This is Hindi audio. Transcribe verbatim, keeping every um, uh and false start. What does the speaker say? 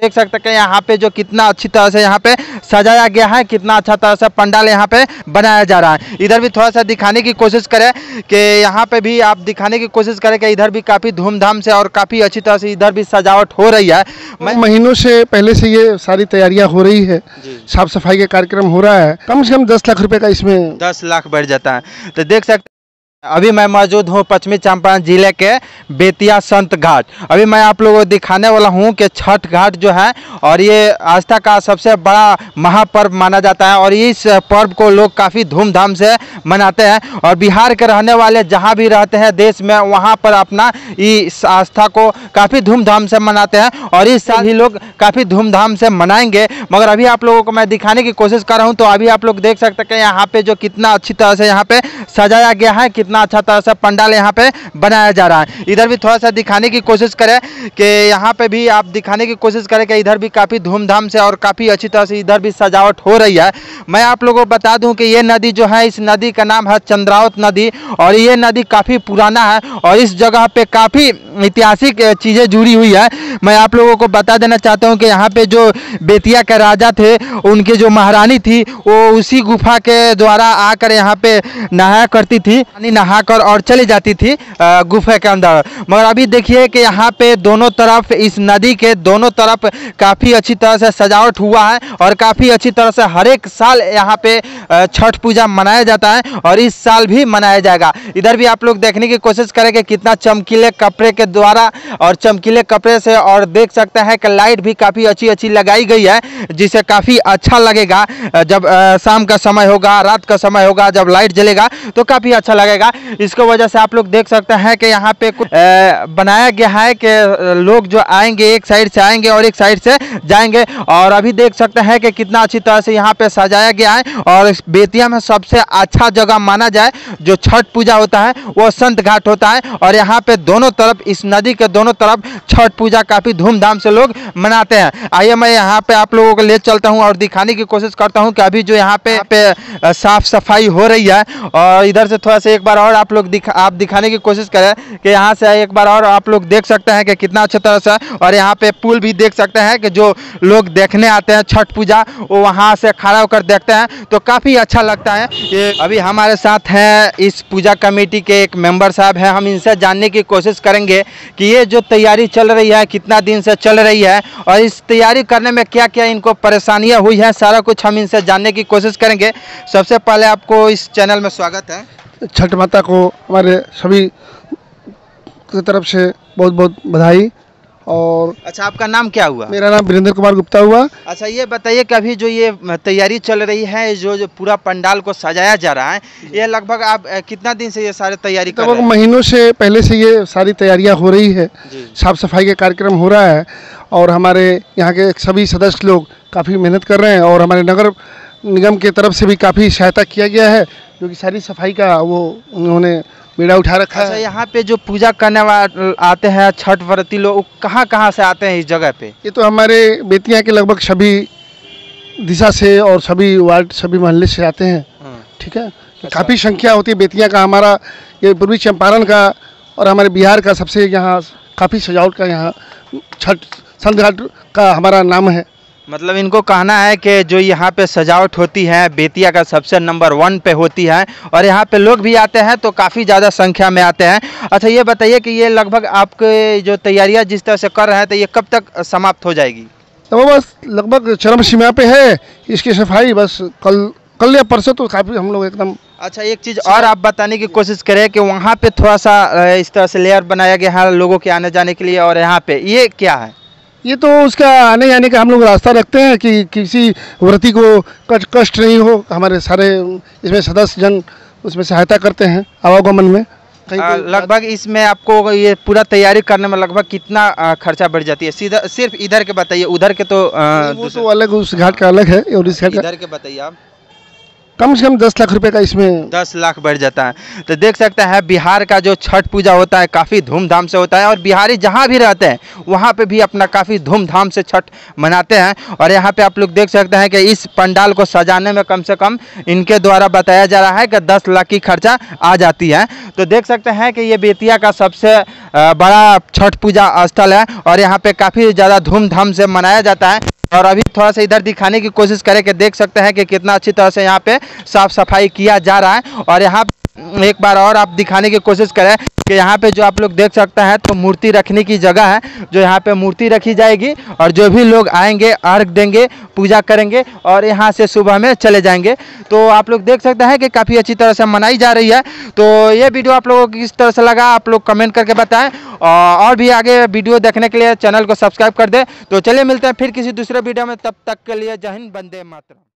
देख सकते हैं यहाँ पे जो कितना अच्छी तरह से यहाँ पे सजाया गया है, कितना अच्छा तरह से पंडाल यहाँ पे बनाया जा रहा है। इधर भी थोड़ा सा दिखाने की कोशिश करें कि यहाँ पे भी आप दिखाने की कोशिश करें कि इधर भी काफ़ी धूमधाम से और काफ़ी अच्छी तरह से इधर भी सजावट हो रही है। महीनों से पहले से ये सारी तैयारियां हो रही है, साफ सफाई का कार्यक्रम हो रहा है। कम से कम दस लाख रुपए का इसमें दस लाख बढ़ जाता है। तो देख सकते अभी मैं मौजूद हूँ पश्चिमी चंपारण जिले के बेतिया संत घाट। अभी मैं आप लोगों को दिखाने वाला हूँ कि छठ घाट जो है और ये आस्था का सबसे बड़ा महापर्व माना जाता है और इस पर्व को लोग काफ़ी धूमधाम से मनाते हैं और बिहार के रहने वाले जहाँ भी रहते हैं देश में वहाँ पर अपना इस आस्था को काफ़ी धूमधाम से मनाते हैं और इस साल ही लोग काफ़ी धूमधाम से मनाएंगे। मगर अभी आप लोगों को मैं दिखाने की कोशिश कर रहा हूँ। तो अभी आप लोग देख सकते हैं यहाँ पे जो कितना अच्छी तरह से यहाँ पे सजाया गया है, कितना अच्छा तरह से पंडाल यहाँ पे बनाया जा रहा है। इधर भी थोड़ा सा दिखाने की कोशिश करें कि यहाँ पे भी आप दिखाने की कोशिश करें कि इधर भी काफ़ी धूमधाम से और काफ़ी अच्छी तरह से इधर भी सजावट हो रही है। मैं आप लोगों को बता दूं कि ये नदी जो है, इस नदी का नाम है चंद्रावत नदी और ये नदी काफ़ी पुराना है और इस जगह पे काफ़ी ऐतिहासिक चीज़ें जुड़ी हुई है। मैं आप लोगों को बता देना चाहता हूँ कि यहाँ पे जो बेतिया के राजा थे, उनके जो महारानी थी, वो उसी गुफा के द्वारा आकर यहाँ पे नहाया करती थी, नहाकर और चली जाती थी गुफा के अंदर। मगर अभी देखिए कि यहाँ पे दोनों तरफ, इस नदी के दोनों तरफ काफ़ी अच्छी तरह से सजावट हुआ है और काफ़ी अच्छी तरह से हर एक साल यहाँ पे छठ पूजा मनाया जाता है और इस साल भी मनाया जाएगा। इधर भी आप लोग देखने की कोशिश करें कि कितना चमकीले कपड़े के द्वारा और चमकीले कपड़े से, और देख सकते हैं कि लाइट भी काफ़ी अच्छी अच्छी लगाई गई है जिससे काफ़ी अच्छा लगेगा। जब शाम का समय होगा, रात का समय होगा, जब लाइट जलेगा तो काफ़ी अच्छा लगेगा। इसकी वजह से आप लोग देख सकते हैं कि यहाँ पे कुछ बनाया गया है कि लोग जो आएंगे एक साइड से आएंगे और एक साइड से जाएंगे। और अभी देख सकते हैं कि कितना अच्छी तरह से यहाँ पे सजाया गया है और बेतिया में सबसे अच्छा जगह माना जाए जो छठ पूजा होता है वो संत घाट होता है और यहाँ पे दोनों तरफ, इस नदी के दोनों तरफ छठ पूजा काफ़ी धूमधाम से लोग मनाते हैं। आइए मैं यहाँ पे आप लोगों को ले चलता हूँ और दिखाने की कोशिश करता हूँ कि अभी जो यहाँ पे, यहाँ पे साफ सफाई हो रही है और इधर से थोड़ा सा एक बार और आप लोग दिखा आप दिखाने की कोशिश करें कि यहाँ से एक बार और आप लोग देख सकते हैं कि कितना अच्छी तरह से, और यहाँ पे पुल भी देख सकते हैं कि जो लोग देखने आते हैं छठ पूजा वो वहाँ से खड़ा होकर देखते हैं तो काफ़ी अच्छा लगता है। ये अभी हमारे साथ हैं इस पूजा कमेटी के एक मेंबर साहब हैं, हम इनसे जानने की कोशिश करेंगे कि ये जो तैयारी चल रही है कितना दिन से चल रही है और इस तैयारी करने में क्या क्या इनको परेशानियाँ हुई हैं, सारा कुछ हम इनसे जानने की कोशिश करेंगे। सबसे पहले आपको इस चैनल में स्वागत है। छठ माता को हमारे सभी की तरफ से बहुत बहुत बधाई। और अच्छा, आपका नाम क्या हुआ? मेरा नाम वीरेंद्र कुमार गुप्ता हुआ। अच्छा, ये बताइए कि अभी जो ये तैयारी चल रही है, जो जो पूरा पंडाल को सजाया जा रहा है, ये लगभग आप कितना दिन से ये सारी तैयारी कर रहे हैं? महीनों से पहले से ये सारी तैयारियां हो रही है, साफ सफाई का कार्यक्रम हो रहा है और हमारे यहाँ के सभी सदस्य लोग काफ़ी मेहनत कर रहे हैं और हमारे नगर निगम के तरफ से भी काफ़ी सहायता किया गया है, जो कि सारी सफाई का वो उन्होंने बीड़ा उठा रखा है। अच्छा, यहाँ पे जो पूजा करने वाले आते हैं छठ व्रती लोग, कहाँ कहाँ से आते हैं इस जगह पे? ये तो हमारे बेतिया के लगभग सभी दिशा से और सभी वार्ड, सभी मोहल्ले से आते हैं। ठीक है, अच्छा। काफ़ी संख्या होती है बेतिया का, हमारा ये पूर्वी चंपारण का और हमारे बिहार का सबसे यहाँ काफ़ी सजावट का यहाँ छठ संत घाट का हमारा नाम है। मतलब इनको कहना है कि जो यहाँ पे सजावट होती है बेतिया का सबसे नंबर वन पे होती है और यहाँ पे लोग भी आते हैं तो काफ़ी ज़्यादा संख्या में आते हैं। अच्छा, ये बताइए कि ये लगभग आपके जो तैयारियाँ जिस तरह से कर रहे हैं तो ये कब तक समाप्त हो जाएगी? तो वो बस लगभग चरम सीमा पे है, इसकी सफाई बस कल कल या परसों तो काफ़ी हम लोग एकदम। अच्छा, एक चीज़ और आप बताने की कोशिश करें कि वहाँ पे थोड़ा सा इस तरह से लेयर बनाया गया है लोगों के आने जाने के लिए और यहाँ पे ये क्या है? ये तो उसका आने जाने का हम लोग रास्ता रखते हैं कि किसी व्रती को कष्ट नहीं हो। हमारे सारे इसमें सदस्य जन उसमें सहायता करते हैं आवागमन में। लगभग इसमें आपको ये पूरा तैयारी करने में लगभग कितना खर्चा बढ़ जाती है? सीधा सिर्फ इधर के बताइए, उधर के तो वो तो अलग, उस घाट का अलग है और इस घाट इधर के बताइए आप। कम से कम दस लाख रुपए का इसमें दस लाख बढ़ जाता है। तो देख सकते हैं बिहार का जो छठ पूजा होता है काफ़ी धूमधाम से होता है, और बिहारी जहाँ भी रहते हैं वहाँ पे भी अपना काफ़ी धूमधाम से छठ मनाते हैं। और यहाँ पे आप लोग देख सकते हैं कि इस पंडाल को सजाने में कम से कम इनके द्वारा बताया जा रहा है कि दस लाख की खर्चा आ जाती है। तो देख सकते हैं कि ये बेतिया का सबसे बड़ा छठ पूजा स्थल है, और यहाँ पे काफ़ी ज़्यादा धूमधाम से मनाया जाता है। और अभी थोड़ा सा इधर दिखाने की कोशिश करें कि देख सकते हैं कि कितना अच्छी तरह से यहाँ पे साफ सफाई किया जा रहा है। और यहाँ एक बार और आप दिखाने की कोशिश करें कि यहाँ पे जो आप लोग देख सकते हैं तो मूर्ति रखने की जगह है, जो यहाँ पे मूर्ति रखी जाएगी, और जो भी लोग आएंगे अर्घ देंगे, पूजा करेंगे और यहाँ से सुबह में चले जाएंगे। तो आप लोग देख सकते हैं कि काफ़ी अच्छी तरह से मनाई जा रही है। तो ये वीडियो आप लोगों को किस तरह से लगा आप लोग कमेंट करके बताएं, और भी आगे वीडियो देखने के लिए चैनल को सब्सक्राइब कर दें। तो चलिए मिलते हैं फिर किसी दूसरे वीडियो में, तब तक के लिए जय हिंद, वंदे मातरम।